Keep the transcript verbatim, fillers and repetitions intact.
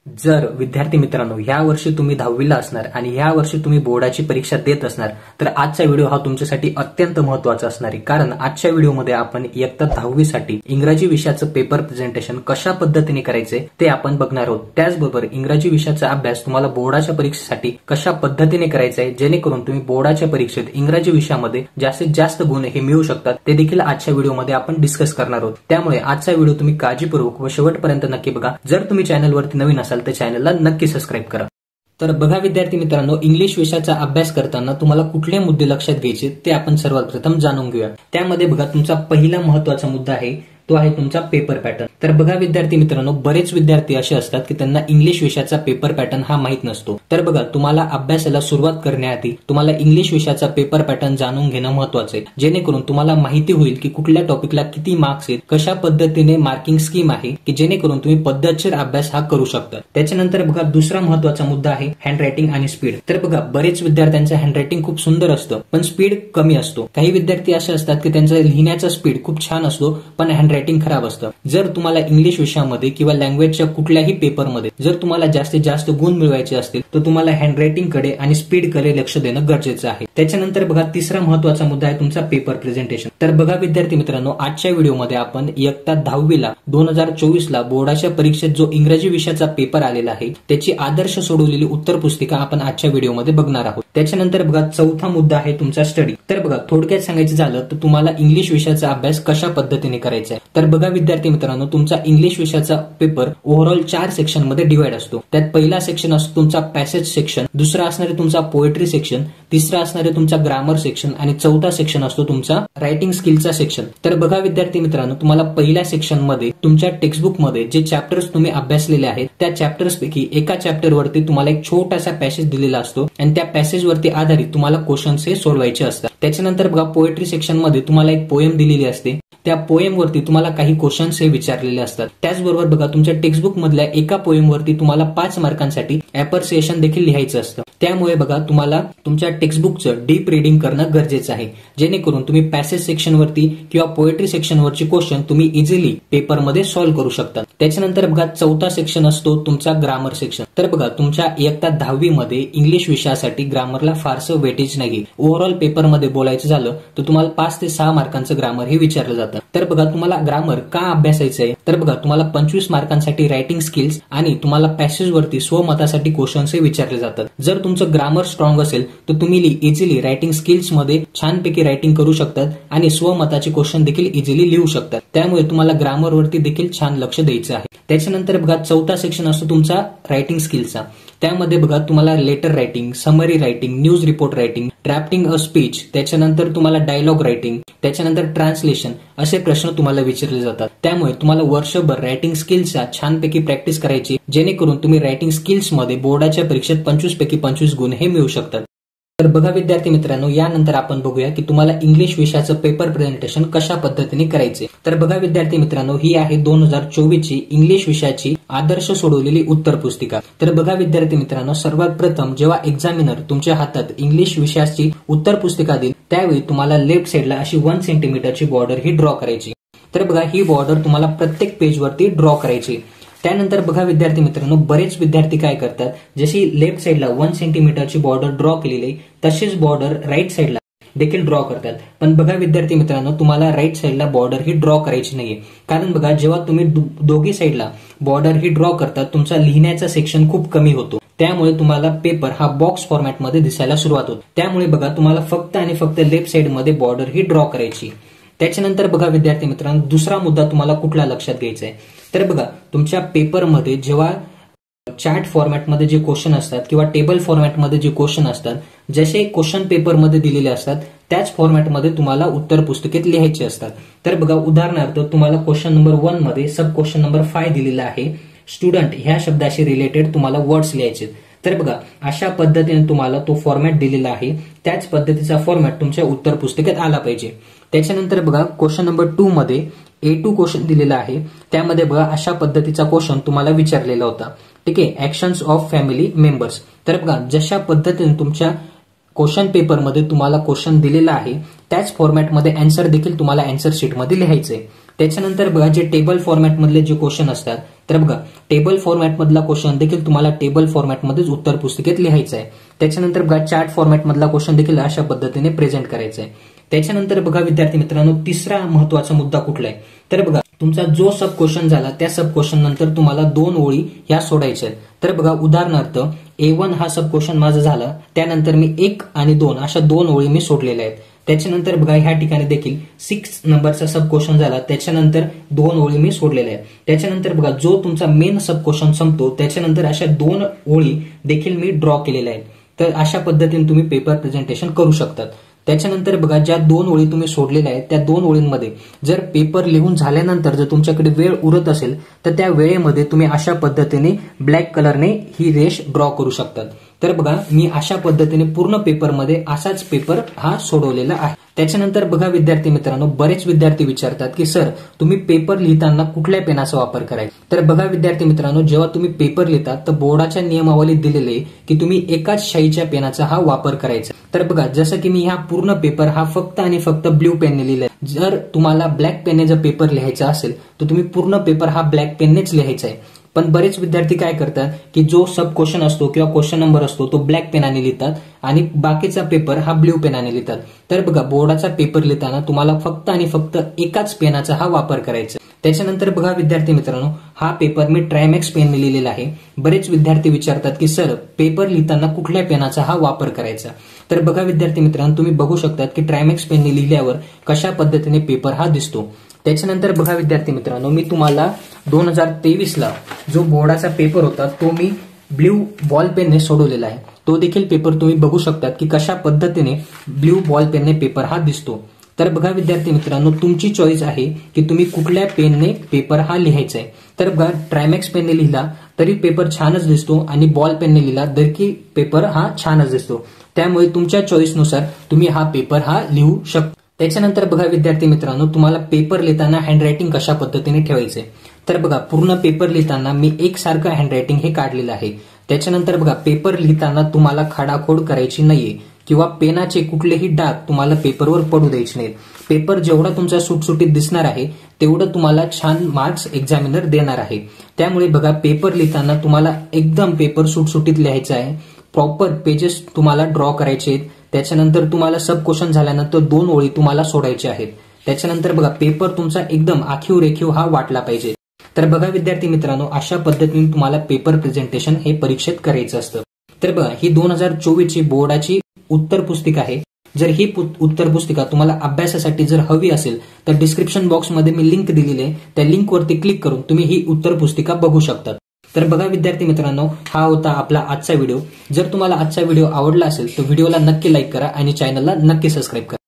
जर विद्यार्थी मित्रांनो ह्या वर्षी तुम्ही दहावीला असणार आणि ह्या वर्षी तुम्ही बोर्डाची परीक्षा देत असणार तर आजचा व्हिडिओ हा तुमच्यासाठी अत्यंत महत्त्वाचा असणार आहे। कारण आजच्या व्हिडिओमध्ये आपण इयत्ता दहावी साठी इंग्रजी विषयाचं पेपर प्रेझेंटेशन कशा पद्धतीने करायचे ते आपण बघणार आहोत। त्याचबरोबर इंग्रजी विषयाचा अभ्यास तुम्हाला बोर्डाच्या परीक्षेसाठी कशा पद्धतीने करायचा आहे जेणेकरून तुम्ही बोर्डाच्या परीक्षेत इंग्रजी विषयामध्ये जास्तीत जास्त गुण हे मिळवू शकतात ते देखील आजच्या व्हिडिओमध्ये आपण डिस्कस करणार आहोत। त्यामुळे आजचा व्हिडिओ तुम्ही काळजीपूर्वक व शेवटपर्यंत नक्की बघा। जर तुम्ही चॅनलवरती नवीन असाल तर चॅनलला नक्की सबस्क्राइब करा। तर बघा विद्यार्थी मित्रांनो, इंग्लिश विषयाचा अभ्यास करताना तुम्हाला कुठले मुद्दे लक्षात घ्यायचे ते आपण सर्वात प्रथम जाणून घेऊया। त्यामध्ये बघा तुमचा पहिला महत्त्वाचा मुद्दा आहे तो आहे तुमचा पेपर पॅटर्न। तर बघा विद्यार्थी मित्रांनो, बरेच विद्यार्थी असे असतात की त्यांना इंग्लिश विषयाचा पेपर पॅटर्न हा माहित नसतो। तर बघा तुम्हाला अभ्यासाला सुरुवात करण्याआधी तुम्हाला इंग्लिश विषयाचा पेपर पॅटर्न जाणून घेणं महत्त्वाचं आहे, जेणेकरून तुम्हाला माहिती होईल की कुठल्या टॉपिकला किती मार्क्स आहेत, कशा पद्धतीने मार्किंग स्कीम आहे की जेणेकरून तुम्ही पद्धतशीर अभ्यास हा करू शकता। त्याच्यानंतर बघा दुसरा महत्त्वाचा मुद्दा आहे हँड रायटिंग आणि स्पीड। तर बघा बरेच विद्यार्थ्यांचं हँड रायटिंग खूप सुंदर असतं पण स्पीड कमी असतो। काही विद्यार्थी असे असतात की त्यांचा लिहिण्याचा स्पीड खूप छान असतो पण हँड रायटिंग खराब असतं। जर तुम्हाला इंग्लिश विषयामध्ये किंवा लँग्वेजच्या कुठल्याही पेपरमध्ये जर तुम्हाला जास्तीत जास्त गुण मिळवायचे असतील तर तुम्हाला हँड रायटिंग कडे आणि स्पीड कडे लक्ष देणं गरजेचं आहे। त्याच्यानंतर बघा तिसरा महत्त्वाचा मुद्दा आहे तुमचा पेपर प्रेझेंटेशन। तर बघा विद्यार्थी मित्रांनो, आजच्या व्हिडिओमध्ये आपण इयत्ता दहावीला दोन हजार चोवीस ला बोर्डाच्या परीक्षेत जो इंग्रजी विषयाचा पेपर आलेला आहे त्याची आदर्श सोडवलेली उत्तर पुस्तिका आपण आजच्या व्हिडिओमध्ये बघणार आहोत। त्याच्यानंतर बघा चौथा मुद्दा आहे तुमचा स्टडी। तर बघा थोडक्यात सांगायचं झालं तर तुम्हाला इंग्लिश विषयाचा अभ्यास कशा पद्धतीने करायचा आहे। तर बघा विद्यार्थी मित्रांनो, तुमचा इंग्लिश विषयाचा पेपर ओव्हरऑल चार सेक्शन मध्ये डिवाइड असतो। त्यात पहिला सेक्शन असतो तुमचा पॅसेज सेक्शन, दुसरा असणार आहे तुमचा पोएट्री सेक्शन, तिसरा असणार आहे तुमचा ग्रामर सेक्शन आणि चौथा सेक्शन असतो तुमचा रायटिंग स्किलचा सेक्शन। तर बघा विद्यार्थी मित्रांनो, तुम्हाला पहिल्या सेक्शन मध्ये तुमच्या टेक्स्टबुक मध्ये जे चॅप्टर्स तुम्ही अभ्यासलेले आहेत त्या चॅप्टर्स पैकी एका चॅप्टर वरती तुम्हाला एक छोटासा पॅसेज दिलेला असतो आणि त्या पॅसेज वरती आधारित तुम्हाला क्वेश्चन्स हे सोडवायचे असतात। त्याच्यानंतर बघा पोएट्री सेक्शन मध्ये तुम्हाला एक पोएम दिलेली असते, त्या पोएम वरती तुम्हाला काही क्वेश्चन्स हे विचारलेले असतात। त्याचबरोबर बघा तुमच्या टेक्स्टबुक मधल्या एका पोएम वरती तुम्हाला पाच मार्कांसाठी ऍप्रिसिएशन देखील लिहायचं असतं। त्यामुळे बघा तुम्हाला तुमच्या टेक्स्टबुकचं डीप रिडिंग करणं गरजेचं आहे, जेणेकरून तुम्ही पॅसेज सेक्शन वरती किंवा पोएट्री सेक्शन वरची क्वेश्चन तुम्ही इझिली पेपरमध्ये सॉल्व्ह करू शकता। त्याच्यानंतर बघा चौथा सेक्शन असतो तुमचा ग्रामर सेक्शन। तर बघा तुमच्या इयत्ता दहावी मध्ये इंग्लिश विषयासाठी ग्रामरला फारसं वेटेज नाही। ओव्हरऑल पेपरमध्ये बोलायचं झालं तर तुम्हाला पाच ते सहा मार्कांचं ग्रामर हे विचारलं जातं। तर बघा तुम्हाला ग्रामर का अभ्यासायचं आहे, तर बघा तुम्हाला पंचवीस मार्कांसाठी रायटिंग स्किल्स आणि तुम्हाला पॅसेज वरती स्वमतासाठी क्वेश्चन्स हे विचारले जातात। जर तुमचं ग्रामर स्ट्रॉंग असेल तर तुम्ही इझिली रायटिंग स्किल्स मध्ये छानपैकी रायटिंग करू शकतात आणि स्वमताचे क्वेश्चन देखील इझिली लिहू शकतात। त्यामुळे तुम्हाला ग्रामर वरती देखील छान लक्ष द्यायचं आहे। त्याच्यानंतर बघा चौथा सेक्शन असतो तुमचा रायटिंग स्किलचा। त्यामध्ये बघा तुम्हाला letter writing, summary writing, news report writing, drafting a speech, त्याच्यानंतर तुम्हाला डायलॉग रायटिंग, त्याच्यानंतर ट्रान्सलेशन असे प्रश्न तुम्हाला विचारले जातात। त्यामुळे तुम्हाला वर्षभर रायटिंग स्किल्सचा छानपैकी प्रॅक्टिस करायची, जेणेकरून तुम्ही रायटिंग स्किल्स मध्ये बोर्डाच्या परीक्षेत पंचवीस पैकी पंचवीस गुण हे मिळवू शकतात। तर बघा विद्यार्थी मित्रांनो, यानंतर आपण बघूया की तुम्हाला इंग्लिश विषयाचं पेपर प्रेझेंटेशन कशा पद्धतीने करायचे। तर बघा विद्यार्थी मित्रांनो, ही आहे दोन हजार चोवीस ची इंग्लिश विषयाची आदर्श सोडवलेली उत्तर पुस्तिका। तर बघा विद्यार्थी मित्रांनो, सर्वात प्रथम जेव्हा एक्झामिनर तुमच्या हातात इंग्लिश विषयाची उत्तर पुस्तिका देईल त्यावेळी तुम्हाला लेफ्ट साइडला अशी वन सेंटीमीटरची बॉर्डर ही ड्रॉ करायची। तर बघा ही बॉर्डर तुम्हाला प्रत्येक पेजवरती ड्रॉ करायची। त्यानंतर बघा विद्यार्थी मित्रांनो, बरेच विद्यार्थी काय करतात, जशी लेफ्ट साइडला वन सेंटीमीटरची बॉर्डर ड्रॉ केलेली तशीच बॉर्डर राईट साइडला देखील ड्रॉ करतात। पण बघा विद्यार्थी मित्रांनो, तुम्हाला राईट साइडला बॉर्डर ही ड्रॉ करायची नाहीये, कारण बघा जेव्हा तुम्ही दोघी साइडला बॉर्डर ही ड्रॉ करतात तुमचा लिहिण्याचा सेक्शन खूप कमी होतो। त्यामुळे तुम्हाला पेपर हा बॉक्स फॉर्मॅटमध्ये दिसायला सुरुवात होते। त्यामुळे बघा तुम्हाला फक्त आणि फक्त लेफ्ट साइड मध्ये बॉर्डर ही ड्रॉ करायची। त्याच्यानंतर बघा विद्यार्थी मित्रांनो, दुसरा मुद्दा तुम्हाला कुठला लक्षात घ्यायचा आहे, तर बघा तुमच्या पेपरमध्ये जेव्हा चार्ट फॉर्मॅटमध्ये जे क्वेश्चन असतात किंवा टेबल फॉर्मॅटमध्ये जे क्वेश्चन असतात, जसे क्वेश्चन पेपरमध्ये दिलेले असतात त्याच फॉर्मॅटमध्ये तुम्हाला उत्तर पुस्तिकेत लिहायचे असतात। तर बघा उदाहरणार्थ तुम्हाला क्वेश्चन नंबर वन मध्ये सब क्वेश्चन नंबर फाय दिलेला आहे, स्टुडंट ह्या शब्दाशी रिलेटेड तुम्हाला वर्ड्स लिहायचे। तर बघा अशा पद्धतीने तुम्हाला तो फॉर्मॅट दिलेला आहे, त्याच पद्धतीचा फॉर्मॅट तुमच्या उत्तर पुस्तिकेत आला पाहिजे। त्याच्यानंतर बघा क्वेश्चन नंबर टू मध्ये ए टू क्वेश्चन दिलेला आहे, त्यामध्ये बघा अशा पद्धतीचा क्वेश्चन तुम्हाला विचारलेला होता, ठीक आहे, ऍक्शन्स ऑफ फॅमिली मेंबर्स। तर बघा जशा पद्धतीने तुमच्या क्वेश्चन पेपरमध्ये तुम्हाला क्वेश्चन दिलेला आहे त्याच फॉर्मॅटमध्ये आन्सर देखील तुम्हाला आन्सर शीटमध्ये लिहायचे। त्याच्यानंतर बघा जे टेबल फॉर्मॅटमधले जे क्वेश्चन असतात तर बघा टेबल फॉर्मॅट मधला क्वेश्चन देखील तुम्हाला टेबल फॉर्मॅटमध्येच उत्तर पुस्तिकेत लिहायचा आहे. त्याच्यानंतर बघा चार्ट फॉर्मॅट मधला क्वेश्चन देखील अशा पद्धतीने प्रेझेंट करायचा आहे. त्याच्यानंतर बघा विद्यार्थी मित्रांनो तिसरा महत्वाचा मुद्दा कुठला आहे तर बघा तुमचा जो सब क्वेश्चन झाला त्या सब क्वेश्चन नंतर तुम्हाला दोन ओळी ह्या सोडायच्या आहेत. तर बघा उदाहरणार्थ ए वन हा सब क्वेश्चन माझा झाला, त्यानंतर मी एक आणि दोन अशा दोन ओळी मी सोडलेल्या आहेत. त्याच्यानंतर बघा ह्या ठिकाणी देखील सिक्स नंबरचा सब क्वेश्चन झाला, त्याच्यानंतर दोन ओळी मी सोडलेल्या आहेत. त्याच्यानंतर बघा जो तुमचा मेन सब क्वेश्चन संपतो त्याच्यानंतर अशा दोन ओळी देखील मी ड्रॉ केलेल्या आहेत. तर अशा पद्धतीने तुम्ही पेपर प्रेझेंटेशन करू शकतात. त्याच्यानंतर बघा ज्या दोन ओळी तुम्ही सोडलेल्या आहेत त्या दोन ओळींमध्ये जर पेपर लिहून झाल्यानंतर जर तुमच्याकडे वेळ उरत असेल तर त्या वेळेमध्ये तुम्ही अशा पद्धतीने ब्लॅक कलरने ही रेष ड्रॉ करू शकतात. तर बघा मी अशा पद्धतीने पूर्ण पेपरमध्ये असाच पेपर हा सोडवलेला आहे. त्याच्यानंतर बघा विद्यार्थी मित्रांनो बरेच विद्यार्थी विचारतात की सर तुम्ही पेपर लिहिताना कुठल्या पेनाचा वापर करायचा. तर बघा विद्यार्थी मित्रांनो जेव्हा तुम्ही पेपर लिहितात तर बोर्डाच्या नियमावलीत दिलेले की तुम्ही एकाच शाईच्या पेनाचा हा वापर करायचा. तर बघा जसं की मी हा पूर्ण पेपर हा फक्त आणि फक्त ब्ल्यू पेनने लिहिलाय. जर तुम्हाला ब्लॅक पेनने जर पेपर लिहायचा असेल तर तुम्ही पूर्ण पेपर हा ब्लॅक पेननेच लिहायचा आहे. पण बरेच विद्यार्थी काय करतात की जो सब क्वेश्चन असतो किंवा क्वेश्चन नंबर असतो तो ब्लॅक पेनाने लिहितात आणि बाकीचा पेपर हा ब्ल्यू पेनाने लिहितात. तर बघा बोर्डाचा पेपर लिहिताना तुम्हाला फक्त आणि फक्त एकाच पेनाचा हा वापर करायचा. त्याच्यानंतर बघा विद्यार्थी मित्रांनो हा पेपर मी ट्रायमॅक्स पेनने लिहिलेला आहे. बरेच विद्यार्थी विचारतात की सर पेपर लिहिताना कुठल्या पेनाचा हा वापर करायचा. तर बघा विद्यार्थी मित्रांनो तुम्ही बघू शकतात की ट्रायमॅक्स पेनने लिहिल्यावर कशा पद्धतीने पेपर हा दिसतो. त्याच्यानंतर बघा विद्यार्थी मित्रांनो मी तुम्हाला दोन हजार तेवीस ला जो बोर्डाचा पेपर होता तो मी ब्ल्यू बॉल पेनने सोडवलेला आहे. तो देखील पेपर तुम्ही बघू शकतात की कशा पद्धतीने ब्ल्यू बॉल पेनने पेपर हा दिसतो. तर बघा विद्यार्थी मित्रांनो तुमची चॉईस आहे की तुम्ही कुठल्या पेनने पेपर हा लिहायचा आहे. तर बघा ट्रायमॅक्स पेनने लिहिला तरी पेपर छानच दिसतो आणि बॉल पेनने लिहिला तरी पेपर हा छानच दिसतो. त्यामुळे तुमच्या चॉईसनुसार तुम्ही हा पेपर हा लिहू शकता. त्याच्यानंतर बघा विद्यार्थी मित्रांनो तुम्हाला पेपर लिहिताना हँडरायटिंग कशा पद्धतीने ठेवायचे. तर बघा पूर्ण पेपर लिहिताना मी एकसारखं हँडरायटिंग हे काढलेलं आहे. त्याच्यानंतर बघा पेपर लिहिताना तुम्हाला खाडाखोड करायची नाहीये किंवा पेनाचे कुठलेही डाग तुम्हाला पेपरवर पडू द्यायचे नाहीत. पेपर जेवढा तुमचा सुटसुटीत दिसणार आहे तेवढं तुम्हाला छान मार्क्स एक्झामिनर देणार आहे. त्यामुळे बघा पेपर लिहिताना तुम्हाला एकदम पेपर सुटसुटीत लिहायचा आहे. प्रॉपर पेजेस तुम्हाला ड्रॉ करायचे आहेत. त्याच्यानंतर तुम्हाला सब क्वेश्चन झाल्यानंतर दोन ओळी तुम्हाला सोडायच्या आहेत. त्याच्यानंतर बघा पेपर तुमचा एकदम आखीव रेखीव हा वाटला पाहिजे. तर बघा विद्यार्थी मित्रांनो अशा पद्धतीने तुम्हाला पेपर प्रेझेंटेशन हे परीक्षेत करायचं असतं. तर बघा ही दोन हजार चोवीस ची बोर्डाची उत्तर पुस्तिका आहे. जर ही उत्तर पुस्तिका तुम्हाला अभ्यासासाठी जर हवी असेल तर डिस्क्रिप्शन बॉक्समध्ये मी लिंक दिलेली आहे. त्या लिंकवरती क्लिक करून तुम्ही ही उत्तर पुस्तिका बघू शकता. तर बघा विद्यार्थी मित्रांनो हा होता आपला आजचा व्हिडिओ. जर तुम्हाला आजचा व्हिडिओ आवडला असेल तर व्हिडिओला नक्की लाईक करा आणि चॅनलला नक्की सबस्क्राईब करा.